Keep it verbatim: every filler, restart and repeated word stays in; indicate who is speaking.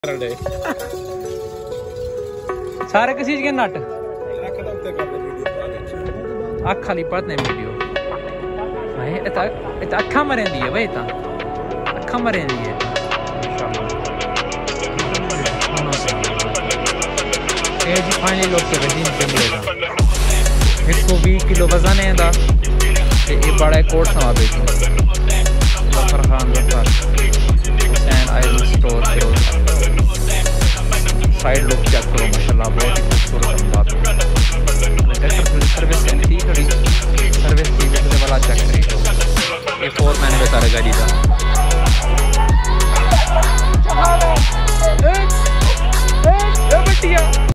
Speaker 1: सारे किसी चीज के नट अख खाली पढ़ने वीडियो भाई इता इता अखा मरेंदी है भाई इता अखा मरेंदी है ये जी फाइनली लोग के वजीन जंगले दा एक सौ बीस किलो वजन है दा ते ये बड़ा कोट समा बेचो Zafar Khan Zafar Hussain oil store side look check करो माशाल्लाह बहुत ही खूबसूरत अंदाज।